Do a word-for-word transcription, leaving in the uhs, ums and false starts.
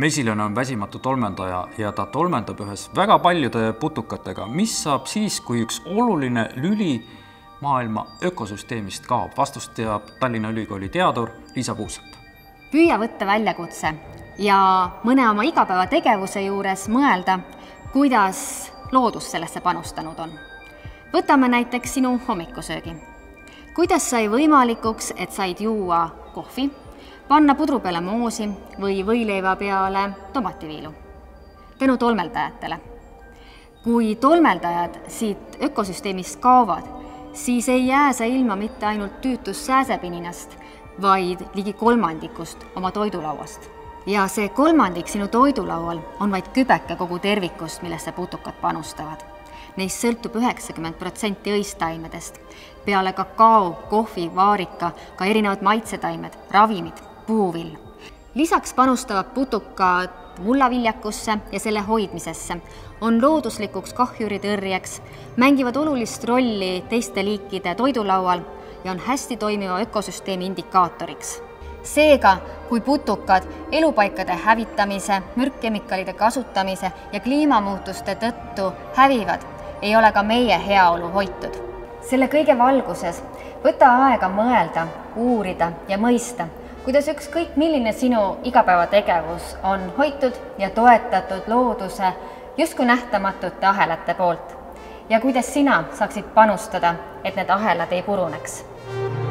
Mesilane on väsimatu tolmendaja ja ta tolmendab ühes väga paljude putukatega. Mis saab siis, kui üks oluline lüli maailma ökosüsteemist kaob? Vastust teab Tallinna Ülikooli teadur Liisa Puusepp. Püüa võtta väljakutse ja mõne oma igapäeva tegevuse juures mõelda, kuidas loodus sellesse panustanud on. Võtame näiteks sinu hommikusöögi. Kuidas sai võimalikuks, et said juua kohvi, panna pudru peale moosi või võileiva peale tomativiilu? Tänu tolmeldajatele. Kui tolmeldajad siit ökosüsteemist kaovad, siis ei jää sa ilma mitte ainult tüütust sääsepininast, vaid ligi kolmandikust oma toidulauast. Ja see kolmandik sinu toidulaual on vaid kübeke kogu tervikust, millesse putukad panustavad. Neist sõltub üheksakümmend protsenti õistaimedest. Peale kakao, kohvi, vaarika, ka erinevad maitsetaimed, ravimid, puuvill. Lisaks panustavad putukad mullaviljakusse ja selle hoidmisesse, on looduslikuks kahjuritõrjeks, mängivad olulist rolli teiste liikide toidulaual ja on hästi toimiva ökosüsteemi indikaatoriks. Seega, kui putukad elupaikade hävitamise, mürkkemikaalide kasutamise ja kliimamuutuste tõttu hävivad, ei ole ka meie heaolu hoitud. Selle kõige valguses võta aega mõelda, uurida ja mõista, kuidas ükskõik milline sinu igapäevategevus on hoitud ja toetatud looduse justkui nähtamatute ahelate poolt ja kuidas sina saaksid panustada, et need ahelad ei puruneks.